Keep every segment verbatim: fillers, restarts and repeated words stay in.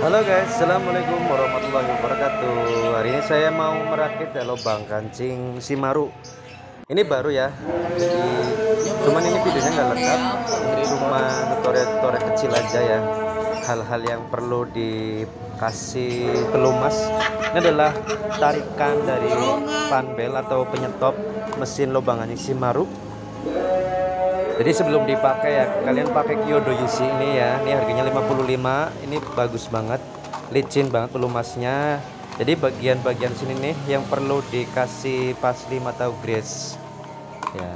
Halo guys, assalamualaikum warahmatullahi wabarakatuh. Hari ini saya mau merakit lubang kancing Shimaru. Ini baru ya, jadi cuman ini videonya nggak lengkap. Ini cuma tutorial-tutorial kecil aja ya. Hal-hal yang perlu dikasih pelumas. Ini adalah tarikan dari panbel atau penyetop mesin lubang kancing Shimaru. Jadi sebelum dipakai ya, kalian pakai Kyodo Yushi ini ya. Ini harganya lima puluh lima. Ini bagus banget, licin banget pelumasnya. Jadi bagian-bagian sini nih yang perlu dikasih paslim atau grease. Ya.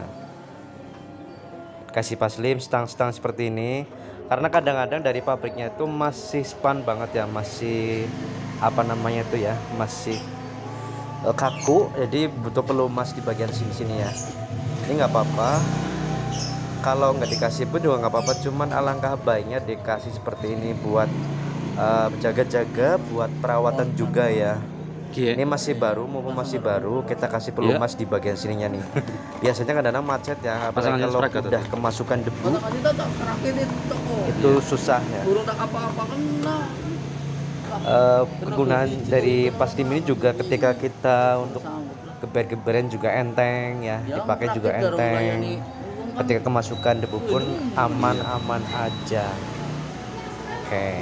Kasih paslim stang-stang seperti ini. Karena kadang-kadang dari pabriknya itu masih span banget ya, masih apa namanya itu ya, masih uh, kaku. Jadi butuh pelumas di bagian sini-sini ya. Ini nggak apa-apa. Kalau nggak dikasih pun juga nggak apa-apa, cuman alangkah baiknya dikasih seperti ini buat jaga-jaga, uh, buat perawatan juga ya. Ini masih baru, mumpung masih baru, kita kasih pelumas di bagian sininya nih. Biasanya kadang-kadang macet ya, apalagi kalau udah kemasukan debu itu susah ya. Uh, kegunaan dari paslim ini juga ketika kita untuk geber-geberan juga enteng ya, dipakai juga enteng. Ketika kemasukan debu pun aman-aman aja. Oke.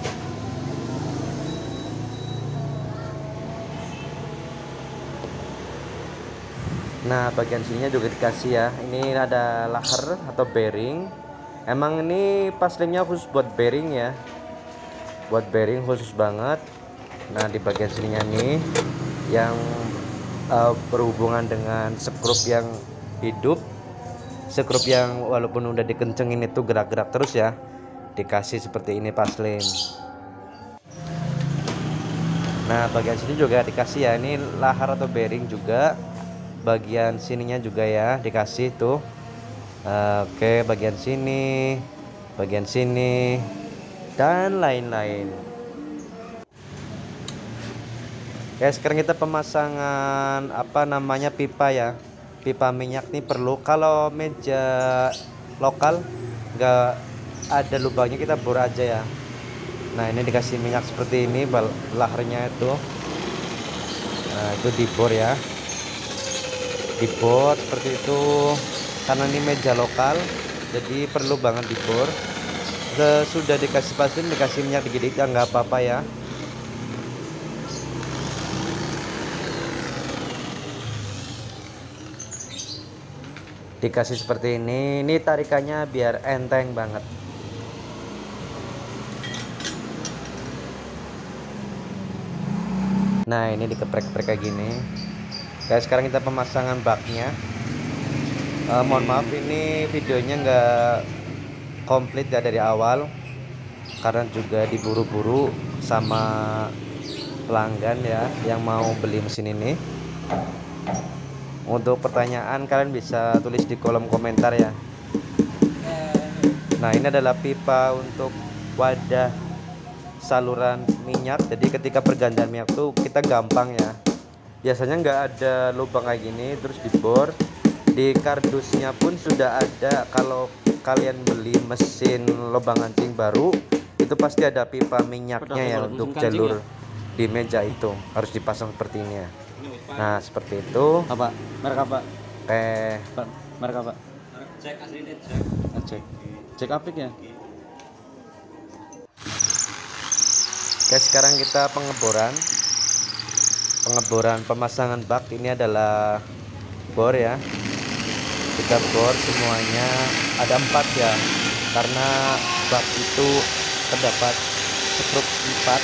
Nah, bagian sininya juga dikasih ya. Ini ada lahar atau bearing. Emang ini paslimnya khusus buat bearing ya. Buat bearing khusus banget. Nah, di bagian sininya nih yang uh, berhubungan dengan skrup yang hidup. Skrup yang walaupun udah dikencengin itu gerak-gerak terus ya, dikasih seperti ini paslim. Nah, bagian sini juga dikasih ya, ini lahar atau bearing juga. Bagian sininya juga ya dikasih tuh. Oke, bagian sini, bagian sini, dan lain-lain. Oke, sekarang kita pemasangan apa namanya pipa ya. Pipa minyak nih perlu. Kalau meja lokal nggak ada lubangnya, kita bor aja ya. Nah, ini dikasih minyak seperti ini, laharnya itu. Nah, itu dibor ya, dibor seperti itu. Karena ini meja lokal, jadi perlu banget dibor. Sudah dikasih pasir, dikasih minyak dikit-dikit, nggak apa-apa ya. Dikasih seperti ini. Ini tarikannya biar enteng banget. Nah, ini dikeprek-keprek kayak gini. Guys, sekarang kita pemasangan baknya. Uh, mohon maaf ini videonya nggak komplit ya dari awal, karena juga diburu-buru sama pelanggan ya yang mau beli mesin ini. Untuk pertanyaan kalian bisa tulis di kolom komentar ya. Nah, ini adalah pipa untuk wadah saluran minyak. Jadi ketika pergantian minyak tuh kita gampang ya. Biasanya nggak ada lubang kayak gini, terus dibor. Di kardusnya pun sudah ada. Kalau kalian beli mesin lubang kancing baru, itu pasti ada pipa minyaknya ya untuk jalur di meja itu harus dipasang seperti ini ya. Nah, seperti itu. Apa? Merek apa? Oke. Merek apa? Cek aslinya cek. Cek. Cek apik ya. Oke, sekarang kita pengeboran. Pengeboran pemasangan bak. Ini adalah bor ya. Kita bor semuanya, ada empat ya. Karena bak itu terdapat skrup empat.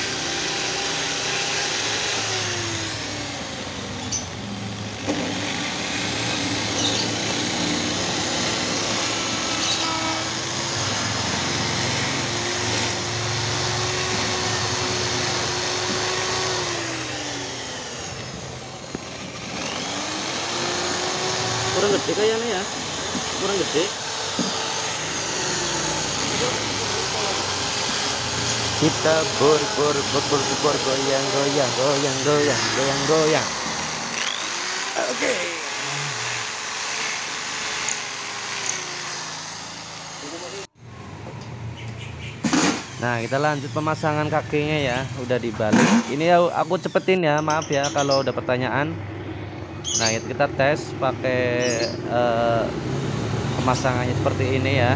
Kurang gede kayaknya ya. Kurang gede. Kita bor bor bor bor bor goyang goyang goyang goyang goyang goyang. Oke. Nah, kita lanjut pemasangan kakinya ya, udah dibalik. Ini ya aku cepetin ya, maaf ya kalau ada pertanyaan. Nah, itu kita tes pakai eh, pemasangannya seperti ini ya.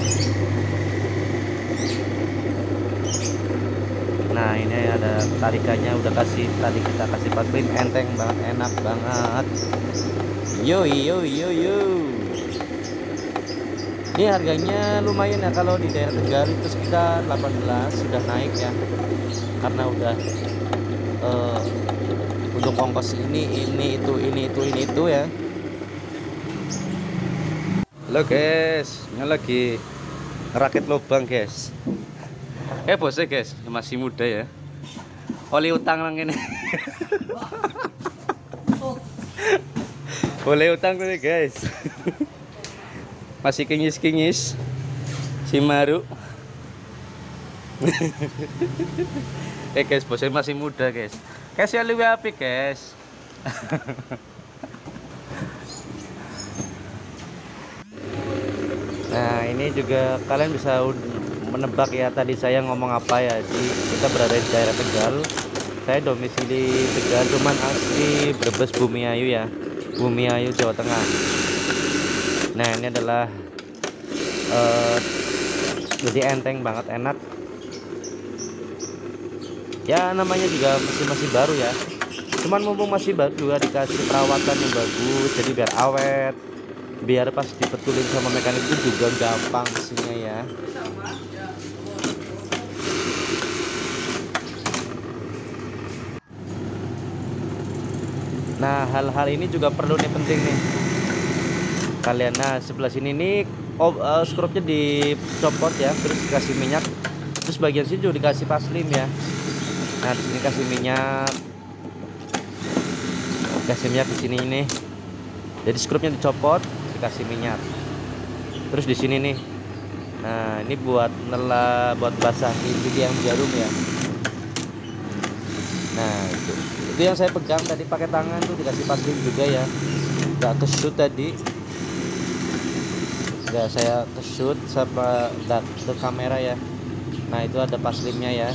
Nah, ini ada tarikannya, udah kasih tadi kita kasih paslim, enteng banget, enak banget. Yo yo yo yo. Ini harganya lumayan ya, kalau di daerah Tegal itu sekitar delapan belas, sudah naik ya. Karena udah uh, untuk ongkos ini ini itu ini itu ini itu ya. Halo guys, ini lagi rakit lubang guys. Eh bosnya guys, masih muda ya. Oli utang nang ini. Boleh utang nih guys. Masih kinyis-kinyis si Maru. Eh guys, bosnya masih muda guys. Guys ya lebih apik guys. Nah, ini juga kalian bisa menebak ya tadi saya ngomong apa ya. Jadi kita berada di daerah Tegal. Saya domisili Tegal, cuman asli Brebes Bumiayu ya. Bumiayu Jawa Tengah. Nah, ini adalah uh, jadi enteng banget, enak ya, namanya juga masih masih baru ya, cuman mumpung masih baru juga dikasih perawatan yang bagus, jadi biar awet, biar pas dibetulin sama mekanik itu juga gampang isinya ya. Nah, hal-hal ini juga perlu nih, penting nih kalian. Nah, sebelah sini nih oh, uh, skrupnya dicopot ya, terus dikasih minyak, terus bagian sini juga dikasih paslim ya. Nah, di sini kasih minyak, kasih minyak di sini ini. Jadi skrupnya dicopot, dikasih minyak. Terus di sini nih. Nah, ini buat nela, buat basah ini yang jarum ya. Nah, itu itu yang saya pegang tadi pakai tangan tuh, dikasih paslim juga ya. Nggak kesut tadi. Ya, saya ke shoot sama ke kamera ya. Nah, itu ada paslimnya ya.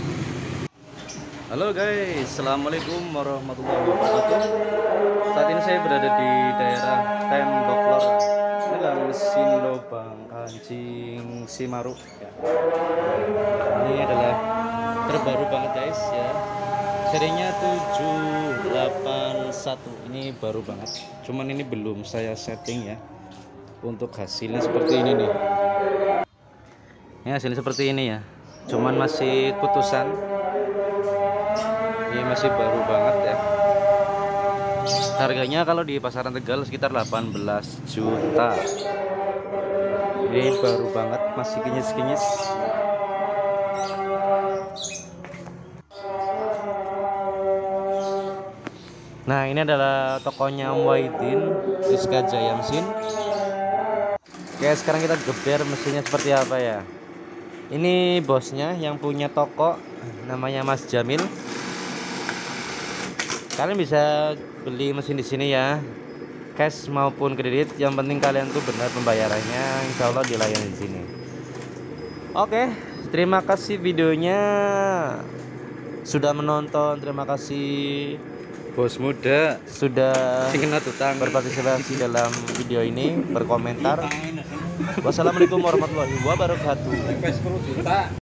Halo guys, assalamualaikum warahmatullahi wabarakatuh. Saat ini saya berada di daerah Tembok Lor, dalam Sinlobang Kancing Simaru ya. Ini adalah terbaru banget guys ya, serinya tujuh delapan satu. Ini baru banget, cuman ini belum saya setting ya. Untuk hasilnya seperti ini nih ya, hasilnya seperti ini ya, cuman masih putusan, ini masih baru banget ya. Harganya kalau di pasaran Tegal sekitar delapan belas juta. Ini baru banget, masih kinyis-kinyis. Nah, ini adalah tokonya Om Wahidin Rizka Jayamsin. Oke, sekarang kita geber mesinnya seperti apa ya. Ini bosnya yang punya toko, namanya Mas Jamil. Kalian bisa beli mesin di sini ya, cash maupun kredit. Yang penting kalian tuh benar pembayarannya, insya Allah dilayani di sini. Oke, terima kasih videonya sudah menonton. Terima kasih bos muda sudah berpartisipasi dalam video ini, berkomentar. Wassalamualaikum warahmatullahi wabarakatuh.